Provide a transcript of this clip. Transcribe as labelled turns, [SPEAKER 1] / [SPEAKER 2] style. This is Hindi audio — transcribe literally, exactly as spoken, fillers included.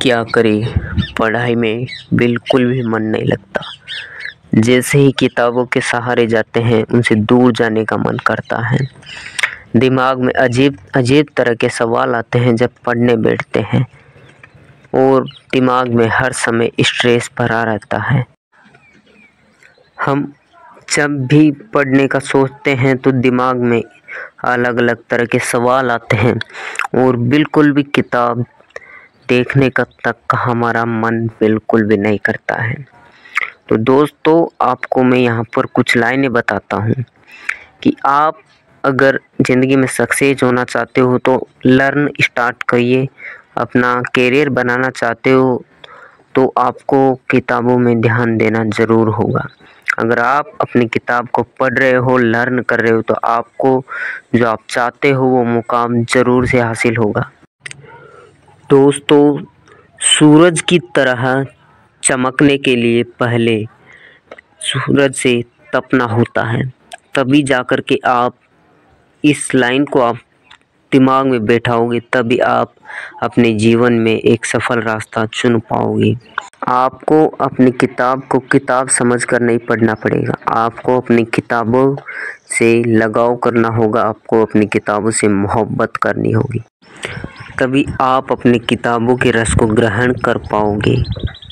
[SPEAKER 1] क्या करें, पढ़ाई में बिल्कुल भी मन नहीं लगता। जैसे ही किताबों के सहारे जाते हैं उनसे दूर जाने का मन करता है। दिमाग में अजीब अजीब तरह के सवाल आते हैं जब पढ़ने बैठते हैं और दिमाग में हर समय स्ट्रेस भरा रहता है। हम जब भी पढ़ने का सोचते हैं तो दिमाग में अलग अलग तरह के सवाल आते हैं और बिल्कुल भी किताब देखने का तक का हमारा मन बिल्कुल भी नहीं करता है। तो दोस्तों, आपको मैं यहाँ पर कुछ लाइनें बताता हूँ कि आप अगर ज़िंदगी में सक्सेस होना चाहते हो तो लर्न स्टार्ट करिए। अपना करियर बनाना चाहते हो तो आपको किताबों में ध्यान देना ज़रूर होगा। अगर आप अपनी किताब को पढ़ रहे हो, लर्न कर रहे हो, तो आपको जो आप चाहते हो वो मुकाम ज़रूर से हासिल होगा। दोस्तों, सूरज की तरह चमकने के लिए पहले सूरज से तपना होता है, तभी जाकर के आप इस लाइन को आप दिमाग में बैठाओगे, तभी आप अपने जीवन में एक सफल रास्ता चुन पाओगे। आपको अपनी किताब को किताब समझकर नहीं पढ़ना पड़ेगा, आपको अपनी किताबों से लगाव करना होगा, आपको अपनी किताबों से मोहब्बत करनी होगी, तभी आप अपनी किताबों के रस को ग्रहण कर पाओगे।